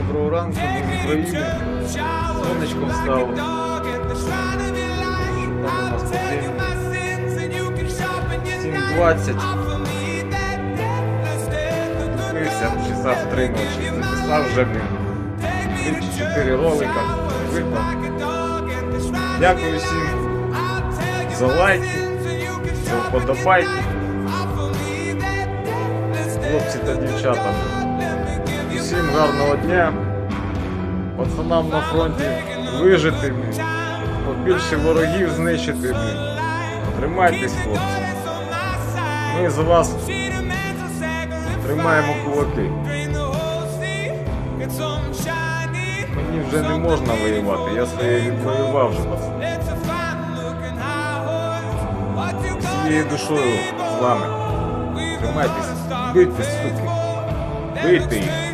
Доброго ранку, ми з України. Сонечко встало. Там у нас годин 7:20. Дивився часа в 3 ночі. Записав вже 3-4 ролика. Випав. Дякую всім за лайки, за вподобайки. Хлопці та дівчата. Всім гарного дня. Пацанам на фронті вижити, побільше ворогів знищити. Тримайтесь, хлопці. Ми за вас тримаємо кулаки. Мені вже не можна воювати, я своє відвоював вже, пацани. Всією душою з вами. Тримайтесь, бийте, суки. Бийте їх.